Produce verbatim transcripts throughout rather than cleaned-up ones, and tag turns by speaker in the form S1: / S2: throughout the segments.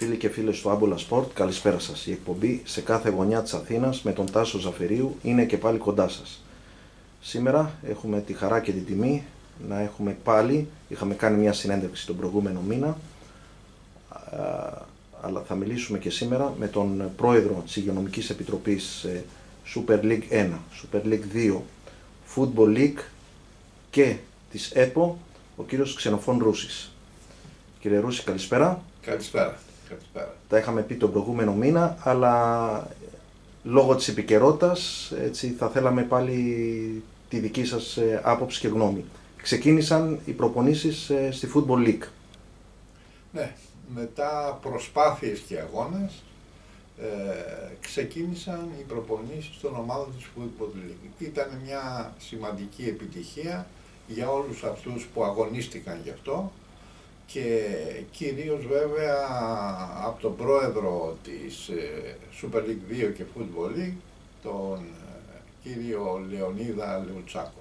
S1: Φίλοι και φίλες του Άμπολα Σπορτ, καλησπέρα σας. Η εκπομπή σε κάθε γωνιά της Αθήνας με τον Τάσο Ζαφερίου είναι και πάλι κοντά σας. Σήμερα έχουμε τη χαρά και την τιμή να έχουμε πάλι, είχαμε κάνει μια συνέντευξη τον προηγούμενο μήνα, αλλά θα μιλήσουμε και σήμερα με τον πρόεδρο της Υγειονομικής Επιτροπής Super League ένα, Super League δύο, Football League και της ΕΠΟ, ο κύριος Ξενοφών Ρούσης. Κύριε Ρούση, καλησπέρα.
S2: Καλησπέρα. Καλησπέρα.
S1: Τα είχαμε πει τον προηγούμενο μήνα, αλλά λόγω της επικαιρότητας έτσι, θα θέλαμε πάλι τη δική σας άποψη και γνώμη. Ξεκίνησαν οι προπονήσεις στη Football League.
S2: Ναι, μετά προσπάθειες και αγώνες ε, ξεκίνησαν οι προπονήσεις των ομάδων της Football League. Ήταν μια σημαντική επιτυχία για όλους αυτούς που αγωνίστηκαν γι' αυτό και κυρίως βέβαια από τον πρόεδρο της Super League δύο και Football League, τον κύριο Λεωνίδα Λεουτσάκο.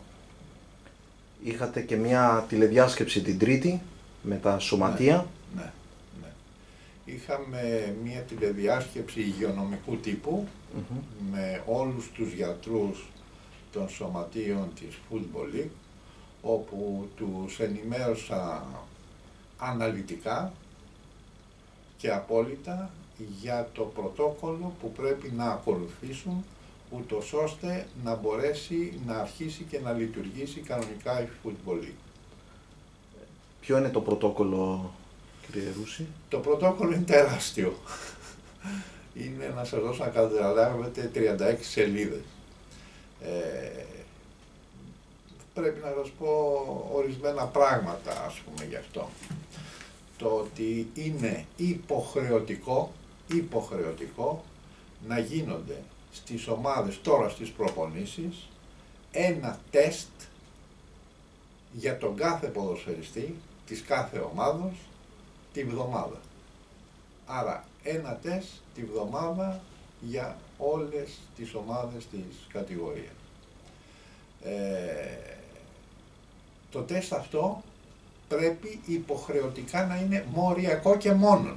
S1: Είχατε και μια τηλεδιάσκεψη την Τρίτη με τα σωματεία.
S2: Ναι, ναι, ναι. Είχαμε μια τηλεδιάσκεψη υγειονομικού τύπου mm-hmm. με όλους τους γιατρούς των σωματείων της Football League, όπου τους ενημέρωσα αναλυτικά και απόλυτα για το πρωτόκολλο που πρέπει να ακολουθήσουν, ούτως ώστε να μπορέσει να αρχίσει και να λειτουργήσει κανονικά η Football League.
S1: Ποιο είναι το πρωτόκολλο, κύριε Ρούση?
S2: Το πρωτόκολλο είναι τεράστιο. Είναι, να σας δώσω να καταλάβετε, τριάντα έξι σελίδες. Ε, πρέπει να σας πω ορισμένα πράγματα, ας πούμε, γι' αυτό. Το ότι είναι υποχρεωτικό, υποχρεωτικό να γίνονται στις ομάδες, τώρα στις προπονήσεις, ένα τεστ για τον κάθε ποδοσφαιριστή της κάθε ομάδος τη βδομάδα. Άρα ένα τεστ τη βδομάδα για όλες τις ομάδες της κατηγορίας. Ε, το τεστ αυτό πρέπει υποχρεωτικά να είναι μοριακό και μόνον.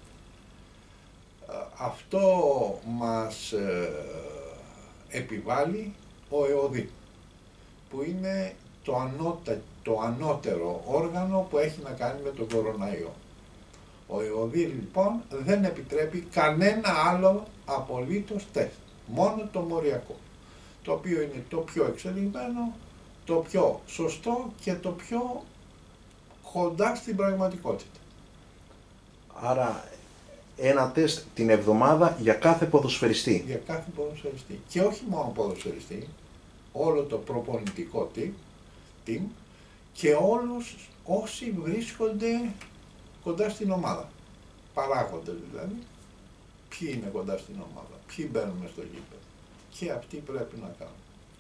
S2: Αυτό μας ε, επιβάλλει ο ΕΟΔΗ, που είναι το, ανώτα, το ανώτερο όργανο που έχει να κάνει με τον κοροναϊό. Ο ΕΟΔΗ λοιπόν δεν επιτρέπει κανένα άλλο απολύτως τεστ, μόνο το μοριακό, το οποίο είναι το πιο εξελιγμένο, το πιο σωστό και το πιο κοντά στην πραγματικότητα.
S1: Άρα ένα τεστ την εβδομάδα για κάθε ποδοσφαιριστή.
S2: Για κάθε ποδοσφαιριστή. Και όχι μόνο ποδοσφαιριστή, όλο το προπονητικό team και όλους όσοι βρίσκονται κοντά στην ομάδα. Παράγοντες δηλαδή, ποιοι είναι κοντά στην ομάδα, ποιοι μπαίνουν στο γήπεδο. Και αυτοί πρέπει να κάνουν.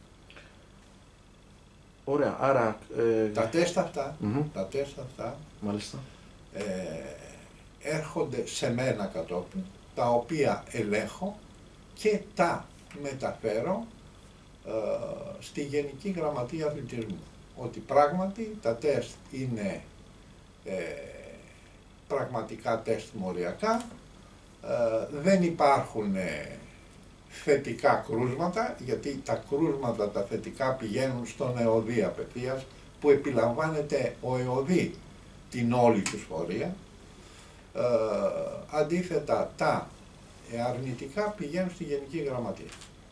S1: Ωραία, άρα... Ε...
S2: Τα τεστ αυτά,
S1: mm-hmm.
S2: τα τεστ αυτά
S1: Μάλιστα.
S2: Ε, έρχονται σε μένα κατόπιν, τα οποία ελέγχω και τα μεταφέρω ε, στη Γενική Γραμματεία Αθλητισμού. Ότι πράγματι τα τεστ είναι ε, πραγματικά τεστ μοριακά, ε, δεν υπάρχουν ε, θετικά κρούσματα, γιατί τα κρούσματα τα θετικά πηγαίνουν στον ΕΟΔΗ απευθείας, που επιλαμβάνεται ο ΕΟΔΗ την όλη του πορεία. Ε, αντίθετα, τα αρνητικά πηγαίνουν στη Γενική Γραμματεία.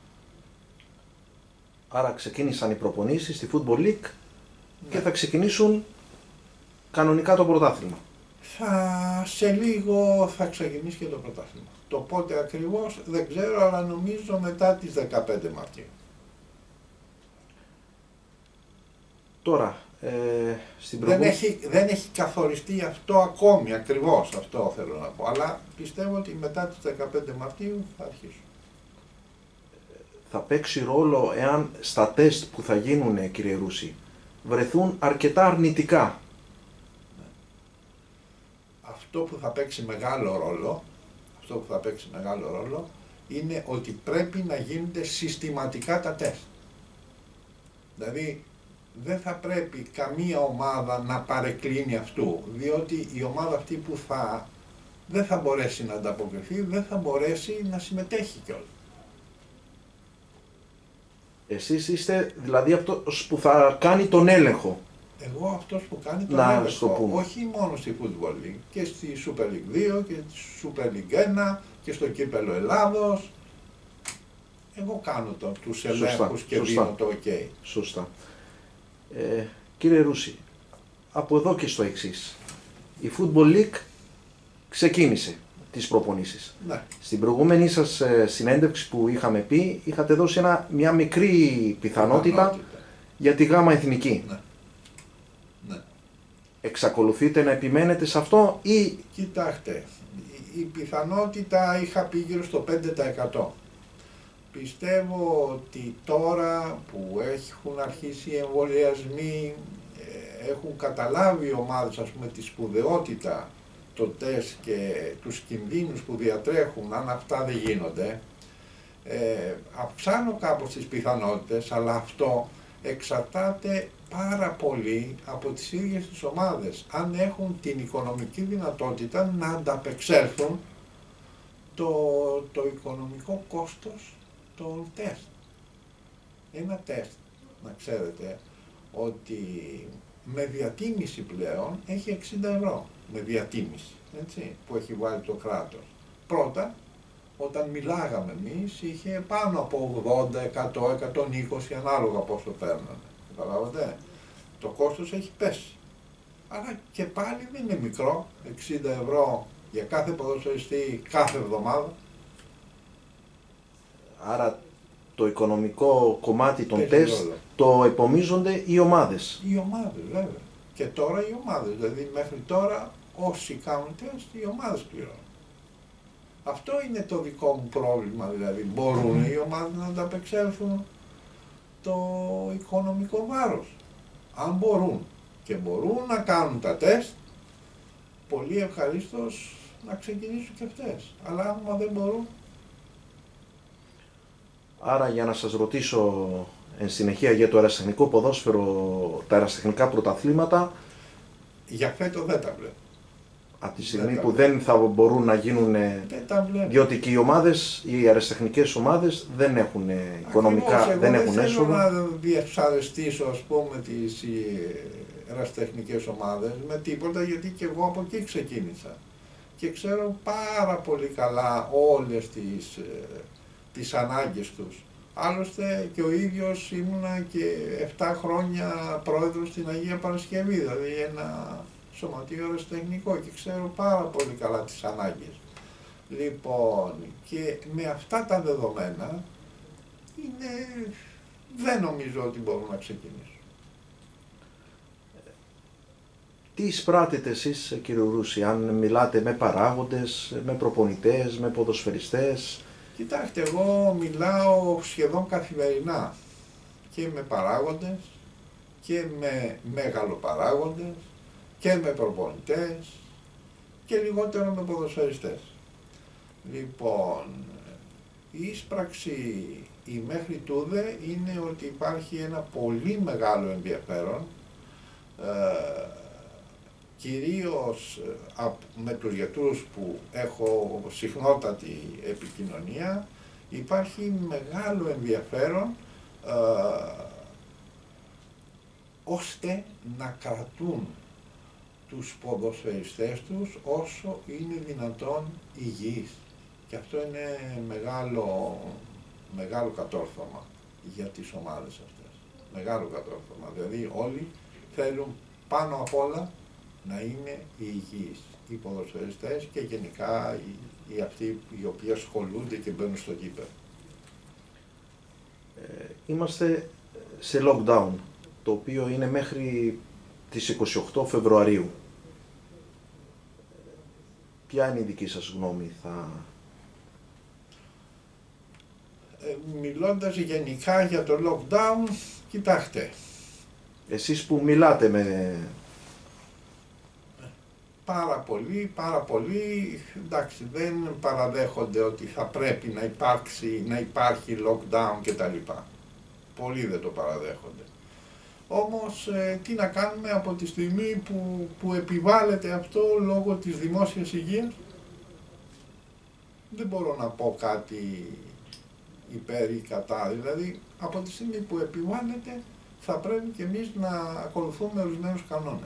S1: Άρα ξεκίνησαν οι προπονήσεις στη Football League, ναι, και θα ξεκινήσουν κανονικά το πρωτάθλημα.
S2: Θα, σε λίγο θα ξεκινήσει και το πρωτάθλημα. Το πότε ακριβώς δεν ξέρω, αλλά νομίζω μετά τις δεκαπέντε Μαρτίου.
S1: Τώρα, ε, στην
S2: δεν, έχει, δεν έχει καθοριστεί αυτό ακόμη, ακριβώς αυτό θέλω να πω, αλλά πιστεύω ότι μετά τις δεκαπέντε Μαρτίου θα αρχίσουν.
S1: Θα παίξει ρόλο εάν στα τεστ που θα γίνουν, κύριε Ρούση, βρεθούν αρκετά αρνητικά.
S2: Ναι. Αυτό που θα παίξει μεγάλο ρόλο, αυτό που θα παίξει μεγάλο ρόλο, είναι ότι πρέπει να γίνονται συστηματικά τα τεστ. Δηλαδή, δεν θα πρέπει καμία ομάδα να παρεκκλίνει αυτού, διότι η ομάδα αυτή που θα δεν θα μπορέσει να ανταποκριθεί, δεν θα μπορέσει να συμμετέχει κιόλας.
S1: Εσείς είστε δηλαδή αυτός που θα κάνει τον έλεγχο.
S2: Εγώ αυτός που κάνει τον
S1: να,
S2: έλεγχο, όχι μόνο στη Football League, και στη Super League δύο και στη Super League ένα και στο Κύπελλο Ελλάδος. Εγώ κάνω το, τους ελέγχους και
S1: σωστά.
S2: δίνω το OK.
S1: Σωστά. Ε, κύριε Ρούση, από εδώ και στο εξής. Η Football League ξεκίνησε τις προπονήσεις.
S2: Ναι.
S1: Στην προηγούμενη σας ε, συνέντευξη που είχαμε πει, είχατε δώσει ένα, μια μικρή πιθανότητα, πιθανότητα για τη γάμα εθνική.
S2: Ναι. Ναι.
S1: Εξακολουθείτε να επιμένετε σε αυτό ή...
S2: Κοιτάξτε, η, η πιθανότητα είχα πει γύρω στο πέντε τοις εκατό. Πιστεύω ότι τώρα που έχουν αρχίσει οι εμβολιασμοί, ε, έχουν καταλάβει οι ομάδες, ας πούμε, τη σπουδαιότητα, το τεστ και τους κινδύνους που διατρέχουν, αν αυτά δεν γίνονται, ε, αυξάνω κάπως τις πιθανότητες, αλλά αυτό εξαρτάται πάρα πολύ από τις ίδιες τις ομάδες, αν έχουν την οικονομική δυνατότητα να ανταπεξέλθουν το, το οικονομικό κόστος των τεστ. Ένα τεστ, να ξέρετε, ότι με διατίμηση πλέον έχει εξήντα ευρώ, με διατίμηση, έτσι, που έχει βάλει το κράτος. Πρώτα, όταν μιλάγαμε εμείς, είχε πάνω από ογδόντα, εκατό, εκατόν είκοσι, ανάλογα πόσο παίρνανε. Καταλάβατε, το κόστος έχει πέσει. Αλλά και πάλι δεν είναι μικρό, εξήντα ευρώ για κάθε ποδοσφαιριστή κάθε εβδομάδα.
S1: Άρα το οικονομικό κομμάτι των
S2: Πέσει
S1: τεστ
S2: όλα.
S1: το επομίζονται οι ομάδες.
S2: Οι ομάδες, βέβαια. Και τώρα οι ομάδες, δηλαδή μέχρι τώρα όσοι κάνουν τεστ, οι ομάδες πληρώνουν. Αυτό είναι το δικό μου πρόβλημα, δηλαδή μπορούν οι ομάδες να ανταπεξέλθουν το οικονομικό βάρος. Αν μπορούν και μπορούν να κάνουν τα τεστ, πολύ ευχαρίστως να ξεκινήσουν και αυτές. Αλλά άμα δεν μπορούν...
S1: Άρα για να σας ρωτήσω εν συνεχεία για το αεραστεχνικό ποδόσφαιρο, τα αεραστεχνικά πρωταθλήματα,
S2: για φέτος δεν τα βλέπω.
S1: από τη στιγμή
S2: δεν
S1: που δεν θα μπορούν να γίνουν,
S2: δεν τα βλέπω.
S1: διότι και οι ομάδες, οι αεραστεχνικές ομάδες δεν έχουν οικονομικά,
S2: Ακριβώς,
S1: δεν
S2: εγώ
S1: έχουν
S2: δεν
S1: έσοδα.
S2: θέλω να διεξαρεστήσω, ας πούμε, τις αεραστεχνικές ομάδες με τίποτα, γιατί και εγώ από εκεί ξεκίνησα. Και ξέρω πάρα πολύ καλά όλες τις, τις ανάγκες τους. Άλλωστε και ο ίδιος ήμουνα και επτά χρόνια πρόεδρος στην Αγία Παρασκευή, δηλαδή ένα σωματείο αεραστεχνικό, και ξέρω πάρα πολύ καλά τις ανάγκες. Λοιπόν, και με αυτά τα δεδομένα είναι, δεν νομίζω ότι μπορούν να ξεκινήσουν.
S1: Τι εισπράτετε εσείς, κύριε Ρούση, αν μιλάτε με παράγοντες, με προπονητές, με ποδοσφαιριστές?
S2: Κοιτάξτε, εγώ μιλάω σχεδόν καθημερινά και με παράγοντες και με μεγαλοπαράγοντες και με προπονητές και λιγότερο με ποδοσφαιριστές. Λοιπόν, η ίσπραξη η μέχρι τούδε είναι ότι υπάρχει ένα πολύ μεγάλο ενδιαφέρον, ε, κυρίως ε, με τους γιατρούς που έχω συχνότατη επικοινωνία, υπάρχει μεγάλο ενδιαφέρον ε, ώστε να κρατούν τους ποδοσφαιριστές τους όσο είναι δυνατόν υγιείς. Και αυτό είναι μεγάλο, μεγάλο κατόρθωμα για τις ομάδες αυτές. Μεγάλο κατόρθωμα. Δηλαδή όλοι θέλουν πάνω απ' όλα να είναι υγιείς. Οι ποδοσφαιριστές και γενικά οι, οι αυτοί οι οποίοι ασχολούνται και μπαίνουν στο γήπεδο.
S1: Ε, είμαστε σε lockdown, το οποίο είναι μέχρι τις είκοσι οκτώ Φεβρουαρίου. Ποια είναι η δική σας γνώμη? Θα...
S2: Ε, μιλώντας γενικά για το lockdown, κοιτάξτε.
S1: Εσείς που μιλάτε με...
S2: Πάρα πολύ, πάρα πολύ, εντάξει, δεν παραδέχονται ότι θα πρέπει να υπάρξει, να υπάρχει lockdown κτλ. Πολλοί δεν το παραδέχονται. Όμως, ε, τι να κάνουμε από τη στιγμή που, που επιβάλλεται αυτό λόγω της δημόσιας υγείας? δεν μπορώ να πω κάτι υπέρ ή κατά. Δηλαδή, από τη στιγμή που επιβάλλεται, θα πρέπει και εμείς να ακολουθούμε ορισμένους κανόνες.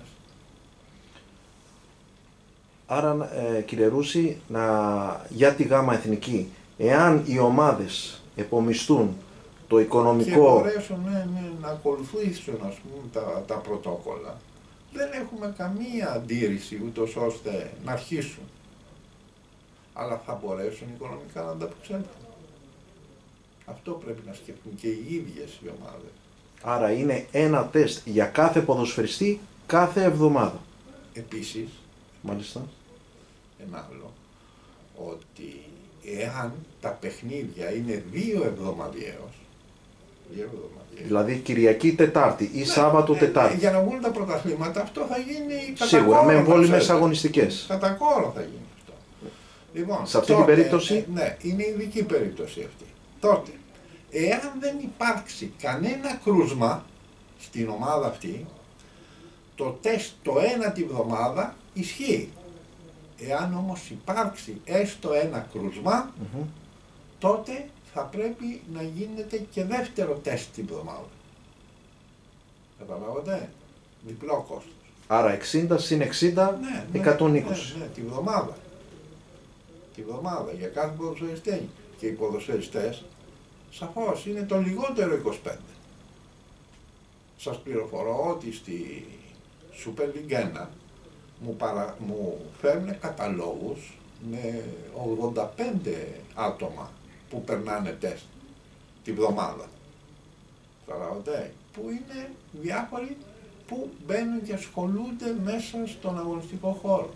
S1: Άρα, ε, κύριε Ρούση, να, για τη ΓΑΜΑ Εθνική, εάν οι ομάδες επομιστούν το οικονομικό...
S2: Και μπορέσουν ναι, ναι, να ακολουθήσουν, ας πούμε, τα, τα πρωτόκολλα, δεν έχουμε καμία αντίρρηση ούτως ώστε να αρχίσουν. Αλλά θα μπορέσουν οικονομικά να ανταπεξέλθουν. Αυτό πρέπει να σκεφτούν και οι ίδιες οι ομάδες.
S1: Άρα είναι ένα τεστ για κάθε ποδοσφαιριστή κάθε εβδομάδα.
S2: Επίσης,
S1: μάλιστα,
S2: ένα άλλο, ότι εάν τα παιχνίδια είναι δύο εβδομαδιαίως, δύο εβδομαδιαίως,
S1: δηλαδή Κυριακή Τετάρτη ή ναι, Σάββατο ναι, Τετάρτη.
S2: Ναι, για να βγουν τα πρωταθλήματα αυτό θα γίνει κατά
S1: σίγουρα,
S2: κόρο,
S1: με εμβόλυμες αγωνιστικές.
S2: Κατά κόρο θα γίνει αυτό. Λοιπόν,
S1: σε αυτή
S2: τότε,
S1: την περίπτωση...
S2: Ε, ναι, είναι ειδική περίπτωση αυτή. Τότε, εάν δεν υπάρξει κανένα κρούσμα στην ομάδα αυτή, το τεστ το ένα τη βδομάδα ισχύει. Εάν όμως υπάρξει έστω ένα κρούσμα, mm-hmm. τότε θα πρέπει να γίνεται και δεύτερο τεστ την βδομάδα. Καταλάβατε, διπλό κόστος.
S1: Άρα εξήντα συν εξήντα, ναι, εκατόν είκοσι.
S2: Ναι, ναι, τη βδομάδα. Τη βδομάδα για κάθε ποδοσφαιριστή. Και οι ποδοσφαιριστές, σαφώς, είναι το λιγότερο είκοσι πέντε. Σας πληροφορώ ότι στη Super League ένα μου, παρα... μου φέρνουν καταλόγους με ογδόντα πέντε άτομα που περνάνε τεστ τη βδομάδα. Καταλάβατε, που είναι διάφοροι που μπαίνουν και ασχολούνται μέσα στον αγωνιστικό χώρο.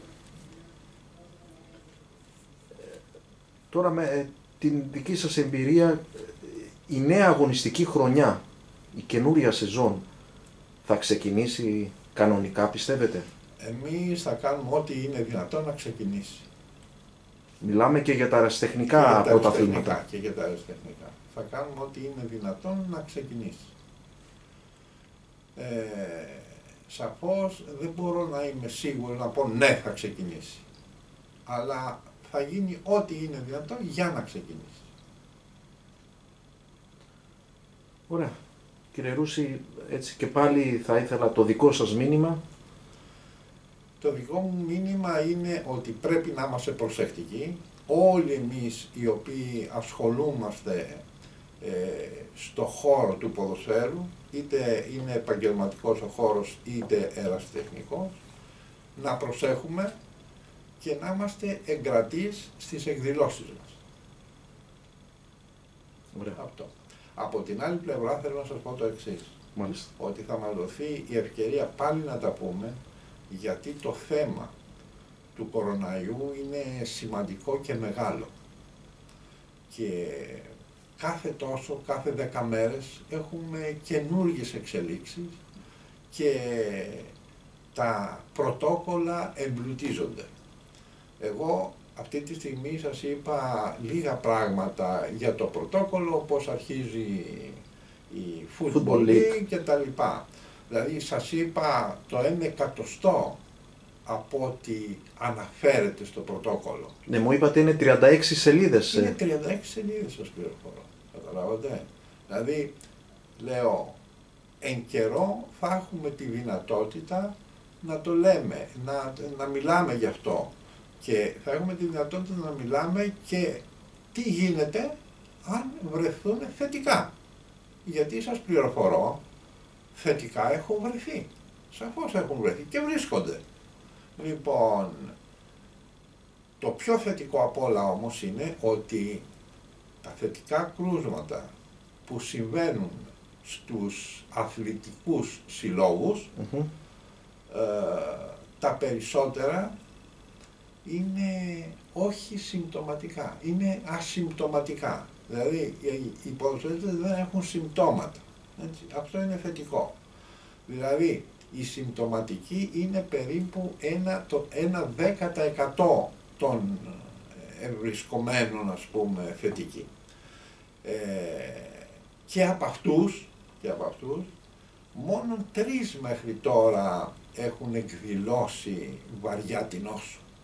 S1: Τώρα με ε, την δική σας εμπειρία, η νέα αγωνιστική χρονιά, η καινούρια σεζόν θα ξεκινήσει κανονικά, πιστεύετε?
S2: Εμείς θα κάνουμε ό,τι είναι δυνατόν να ξεκινήσει.
S1: Μιλάμε και για τα αεραστεχνικά πρωταθλήματα.
S2: Και για τα αεραστεχνικά. Θα κάνουμε ό,τι είναι δυνατόν να ξεκινήσει. Ε, σαφώς δεν μπορώ να είμαι σίγουρο να πω ναι θα ξεκινήσει. Αλλά θα γίνει ό,τι είναι δυνατόν για να ξεκινήσει.
S1: Ωραία. Κύριε Ρούση, έτσι και πάλι θα ήθελα το δικό σας μήνυμα.
S2: Το δικό μου μήνυμα είναι ότι πρέπει να είμαστε προσεκτικοί. Όλοι εμείς οι οποίοι ασχολούμαστε ε, στο χώρο του ποδοσφαίρου, είτε είναι επαγγελματικός ο χώρος είτε ερασιτεχνικός, να προσέχουμε και να είμαστε εγκρατείς στις εκδηλώσεις μας.
S1: Ωραία.
S2: Αυτό. Από την άλλη πλευρά θέλω να σας πω το εξής.
S1: Μάλιστα.
S2: Ότι θα μας δοθεί η ευκαιρία πάλι να τα πούμε, γιατί το θέμα του κοροναϊού είναι σημαντικό και μεγάλο. Και κάθε τόσο, κάθε δέκα μέρες έχουμε καινούργιες εξελίξεις και τα πρωτόκολλα εμπλουτίζονται. Εγώ αυτή τη στιγμή σας είπα λίγα πράγματα για το πρωτόκολλο, πώς αρχίζει η Football League και τα λοιπά. Δηλαδή σας είπα το ένα εκατοστό από ό,τι αναφέρεται στο πρωτόκολλο.
S1: Ναι, μου είπατε είναι τριάντα έξι σελίδες.
S2: Είναι τριάντα έξι σελίδες σας πληροφορώ. Καταλάβατε. Δηλαδή, λέω, εν καιρό θα έχουμε τη δυνατότητα να το λέμε, να, να μιλάμε γι' αυτό. Και θα έχουμε τη δυνατότητα να μιλάμε και τι γίνεται αν βρεθούν θετικά. Γιατί σας πληροφορώ, θετικά έχουν βρεθεί. Σαφώς έχουν βρεθεί και βρίσκονται. Λοιπόν, το πιο θετικό απ' όλα όμως είναι ότι τα θετικά κρούσματα που συμβαίνουν στους αθλητικούς συλλόγους, mm-hmm. ε, τα περισσότερα είναι όχι συμπτωματικά, είναι ασυμπτωματικά. Δηλαδή οι ποδοσφαιριστές δεν έχουν συμπτώματα. Έτσι. Αυτό είναι θετικό. Δηλαδή η συμπτωματική είναι περίπου ένα, το ένα δέκα τοις εκατό των ευρισκομένων, ας πούμε, θετικοί. Ε, και από αυτούς, και από αυτούς, μόνο τρεις μέχρι τώρα έχουν εκδηλώσει βαριά την νόσο.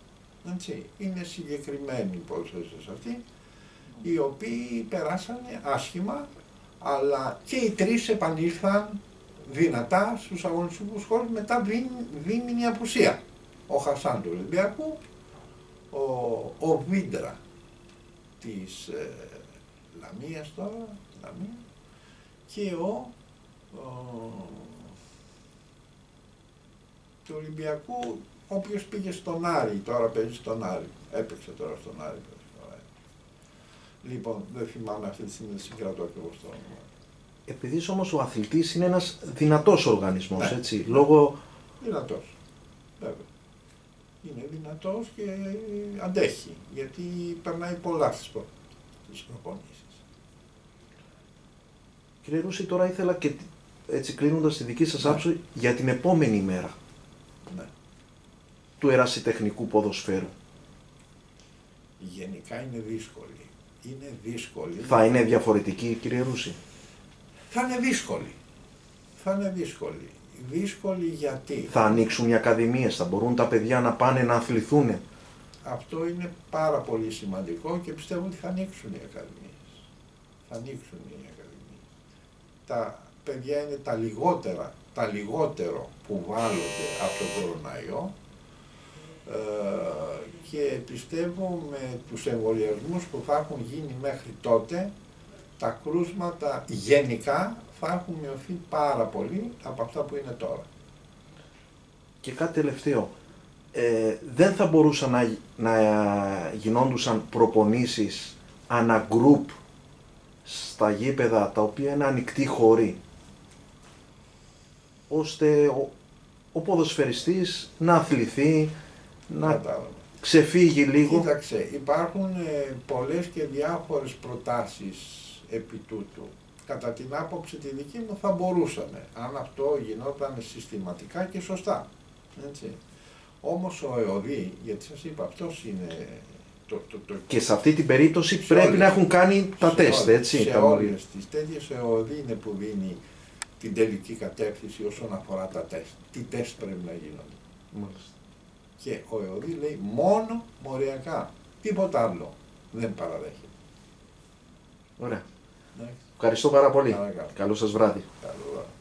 S2: Έτσι. Είναι συγκεκριμένοι ποδοσφαιριστές αυτοί, οι οποίοι περάσανε άσχημα, αλλά και οι τρεις επανήλθαν δυνατά στους αγωνιστικούς χώρους μετά δίμηνη απουσία. Ο Χασάν του Ολυμπιακού, ο, ο Βίντρα της ε, Λαμίας τώρα, Λαμία, και ο, ο του Ολυμπιακού, ο οποίος πήγε στον Άρη, τώρα παίζει στον Άρη, έπαιξε τώρα στον Άρη. Λοιπόν, δεν θυμάμαι αυτή τη στιγμή, δεν συγκρατώ ακριβώς το όνομα.
S1: Επειδή όμως ο αθλητής είναι ένας δυνατός οργανισμός,
S2: ναι.
S1: έτσι, λόγω...
S2: Δυνατός, βέβαια. Είναι δυνατός και αντέχει, γιατί περνάει πολλά στις προπονήσεις.
S1: Κύριε Ρούση, τώρα ήθελα και έτσι κλείνοντας τη δική σας
S2: ναι.
S1: άποψη για την επόμενη μέρα
S2: ναι.
S1: του ερασιτεχνικού ποδοσφαίρου.
S2: Γενικά είναι δύσκολη. Είναι δύσκολη.
S1: Θα είναι διαφορετική, κύριε Ρούση?
S2: Θα είναι δύσκολη. Θα είναι δύσκολη. Δύσκολη γιατί...
S1: Θα ανοίξουν οι ακαδημίες, θα μπορούν τα παιδιά να πάνε να αθληθούν.
S2: Αυτό είναι πάρα πολύ σημαντικό και πιστεύω ότι θα ανοίξουν οι ακαδημίες. Θα ανοίξουν οι ακαδημίες. Τα παιδιά είναι τα λιγότερα, τα λιγότερο που βάλλονται από τον κοροναϊό, ε, και πιστεύω με τους εμβολιασμούς που θα έχουν γίνει μέχρι τότε, τα κρούσματα γενικά θα έχουν μειωθεί πάρα πολύ από αυτά που είναι τώρα.
S1: Και κάτι τελευταίο, ε, δεν θα μπορούσαν να, να γινόντουσαν προπονήσεις ανά γκρουπ στα γήπεδα τα οποία είναι ανοιχτοί χώροι, ώστε ο, ο ποδοσφαιριστής να αθληθεί, να
S2: Κατάλαβα.
S1: ξεφύγει λίγο?
S2: Κοίταξε, υπάρχουν ε, πολλές και διάφορες προτάσεις επί τούτου. Κατά την άποψη τη δική μου θα μπορούσαμε, αν αυτό γινόταν συστηματικά και σωστά. Έτσι. Όμως ο ΕΟΔΗ, γιατί σας είπα, αυτός είναι το... το, το
S1: και σε αυτή την περίπτωση
S2: σε
S1: πρέπει
S2: όλες,
S1: να έχουν κάνει τα τεστ,
S2: όλες,
S1: έτσι.
S2: Σε
S1: τα
S2: όλες τις τέτοιες, ο ΕΟΔΗ είναι που δίνει την τελική κατεύθυνση όσον αφορά τα τεστ. Τι τεστ πρέπει να γίνονται.
S1: Μάλιστα.
S2: Και ο ΕΟΔΗ λέει μόνο μοριακά. Τίποτα άλλο δεν παραδέχεται.
S1: Ωραία.
S2: Ναι.
S1: Ευχαριστώ πάρα πολύ.
S2: Καλά, καλά.
S1: Καλό σας βράδυ.
S2: Καλό βράδυ.